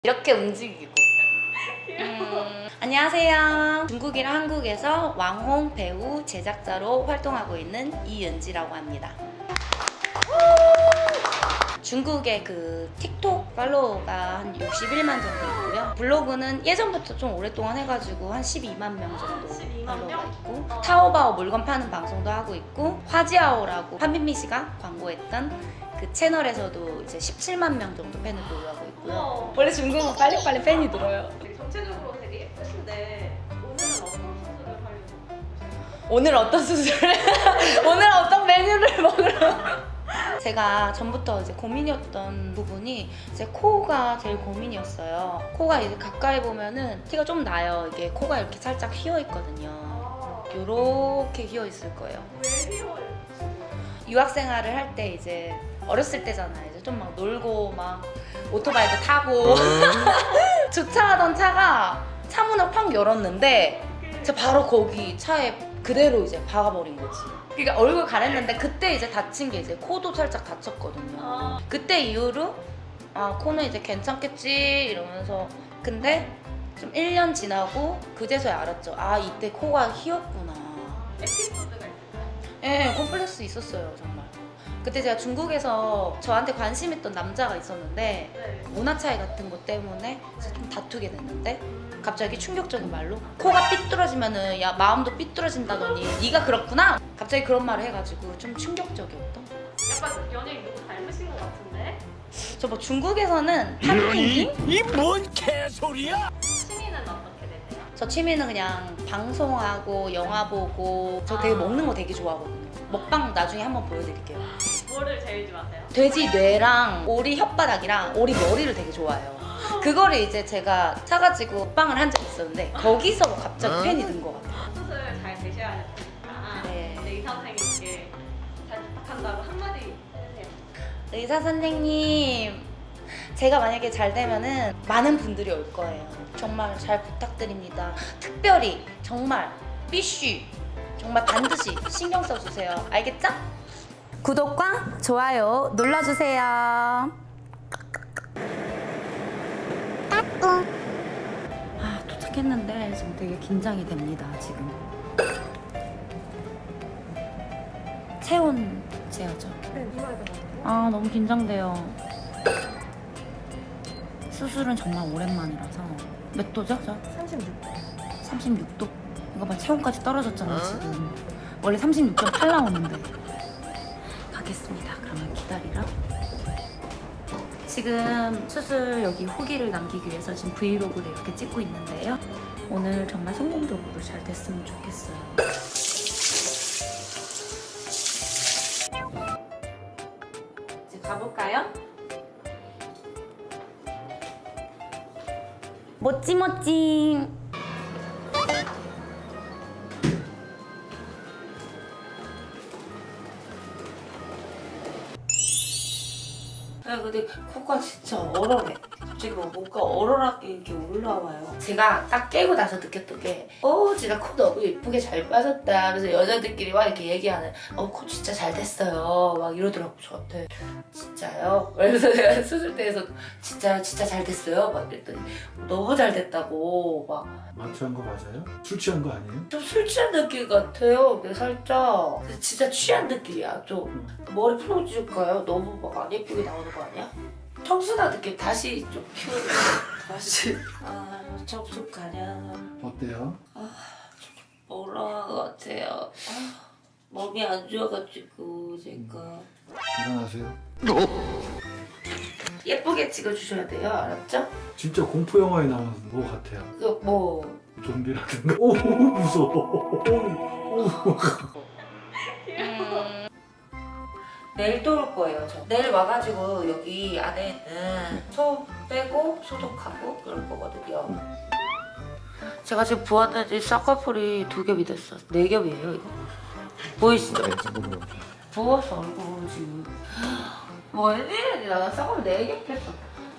이렇게 움직이고. 안녕하세요. 중국이랑 한국에서 왕홍 배우 제작자로 활동하고 있는 이은지라고 합니다. 중국의 그 틱톡 팔로워가 한 61만 정도 있고요. 블로그는 예전부터 좀 오랫동안 해가지고 한 12만 명 정도 팔로워가 있고, 타오바오 물건 파는 방송도 하고 있고, 화지아오라고 한민미 씨가 광고했던 그 채널에서도 이제 17만 명 정도 팬을 보유하고 있고요. 원래 중국은 빨리빨리 팬이 늘어요. 전체적으로 되게 예쁘신데 오늘 오늘은 어떤 수술을 하려고? 어떤 수술을? 오늘 어떤 메뉴를 먹으러? 제가 전부터 이제 고민이었던 부분이 제 코가 제일 고민이었어요. 코가 이제 가까이 보면은 티가 좀 나요. 이게 코가 이렇게 살짝 휘어 있거든요. 이렇게 휘어 있을 거예요. 왜 휘어요? 유학 생활을 할 때 이제 어렸을 때잖아요. 이제 좀 막 놀고 막 오토바이도 타고 주차하던 차가 차문을 팍 열었는데 제가 바로 거기 차에 그대로 이제 박아버린 거지. 그러니까 얼굴 가렸는데 그때 이제 다친 게 이제 코도 살짝 다쳤거든요. 그때 이후로 아 코는 이제 괜찮겠지 이러면서, 근데 좀 1년 지나고 그제서야 알았죠. 아 이때 코가 휘었구나. 에피소드가 있어요? 예, 콤플렉스 있었어요 정말. 그때 제가 중국에서 저한테 관심 있던 남자가 있었는데 네. 문화 차이 같은 것 때문에 좀 다투게 됐는데 갑자기 충격적인 말로 코가 삐뚤어지면은 야 마음도 삐뚤어진다더니 네가 그렇구나? 갑자기 그런 말을 해가지고 좀 충격적이었던. 약간 연예인 누구 닮으신 것 같은데? 저 뭐 중국에서는 탑핑기? 이 뭔 개소리야? 취미는 어떻게 되세요? 저 취미는 그냥 방송하고 영화 보고, 저 되게 먹는 거 되게 좋아하거든요. 먹방 나중에 한번 보여드릴게요. 뭐를 제일 좋아하세요? 돼지 뇌랑 오리 혓바닥이랑 오리 머리를 되게 좋아해요. 그거를 이제 제가 사가지고 먹방을 한 적이 있었는데 거기서 갑자기 팬이 든 것 같아요. 수술 잘 되셔야 되니까 네. 의사 선생님께 잘 부탁한다고 한마디 해주세요. 의사 선생님, 제가 만약에 잘 되면은 많은 분들이 올 거예요. 정말 잘 부탁드립니다. 특별히 정말 삐쉬 정말 반드시 신경 써주세요. 알겠죠? 구독과 좋아요 눌러주세요. 아, 도착했는데 지금 되게 긴장이 됩니다. 지금 체온 재야죠. 네, 이마에서 아, 너무 긴장돼요. 수술은 정말 오랜만이라서. 몇 도죠? 저? 36도. 36도? 이거 봐, 체온까지 떨어졌잖아 지금. 원래 36.8 나오는데. 가겠습니다. 그러면 기다리라. 지금 수술 여기 후기를 남기기 위해서 지금 브이로그를 이렇게 찍고 있는데요. 오늘 정말 성공적으로 잘 됐으면 좋겠어요. 이제 가볼까요? 모찌모찌. 야, 근데 코가 진짜 얼얼해. 갑자기 뭔가 얼얼하게 이렇게 올라와요. 제가 딱 깨고 나서 느꼈던 게 진짜 코 너무 예쁘게 잘 빠졌다. 그래서 여자들끼리 막 이렇게 얘기하는 코 진짜 잘 됐어요. 막 이러더라고 저한테. 진짜요? 그래서 제가 수술대에서 진짜 잘 됐어요? 막 이랬더니 너무 잘 됐다고 막. 마취한 거 맞아요? 술 취한 거 아니에요? 좀 술 취한 느낌 같아요. 근데 살짝 진짜 취한 느낌이야. 좀 머리 풀어줄까요? 너무 막 안 예쁘게 나오는 거 아니야? 청순한 느낌 다시 좀 키우고 다시. 청순가냐. 어때요? 멀어한 것 같아요. 몸이 안 좋아가지고 제가. 일어나세요. 예쁘게 찍어주셔야 돼요. 알았죠? 진짜 공포 영화에 나오는 거 같아요. 그 뭐 좀비라든가. 오 무서워. 오. 내일 또 올 거예요. 저 내일 와가지고 여기 안에 있는 소 빼고 소독하고 그럴 거거든요. 제가 지금 부었는지 쌍꺼풀이 2겹이 됐어. 4겹이에요 이거. 보이시죠? 부어서 얼굴 지금 웬일이니. 나 쌍꺼풀 4겹 했어.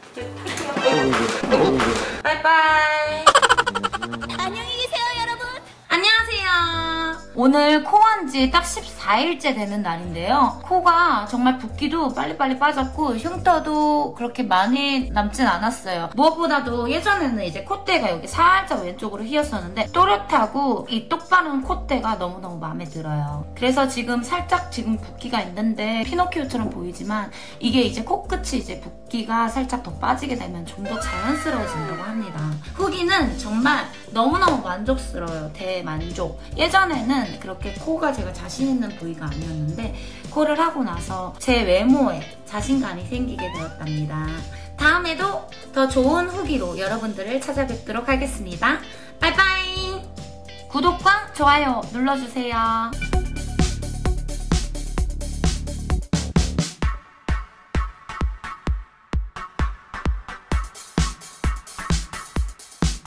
바이바이. 안녕히 계세요 여러분. 안녕하세요. 오늘 코 한 지 딱 14 4일째 되는 날인데요. 코가 정말 붓기도 빨리빨리 빠졌고 흉터도 그렇게 많이 남진 않았어요. 무엇보다도 예전에는 이제 콧대가 여기 살짝 왼쪽으로 휘었었는데 또렷하고 이 똑바른 콧대가 너무너무 마음에 들어요. 그래서 지금 살짝 지금 붓기가 있는데 피노키오처럼 보이지만 이게 이제 코끝이 이제 붓기가 살짝 더 빠지게 되면 좀 더 자연스러워진다고 합니다. 후기는 정말 너무너무 만족스러워요. 대만족. 예전에는 그렇게 코가 제가 자신 있는 부위가 아니었는데 코를 하고 나서 제 외모에 자신감이 생기게 되었답니다. 다음에도 더 좋은 후기로 여러분들을 찾아뵙도록 하겠습니다. 빠이빠이! 구독과 좋아요 눌러주세요.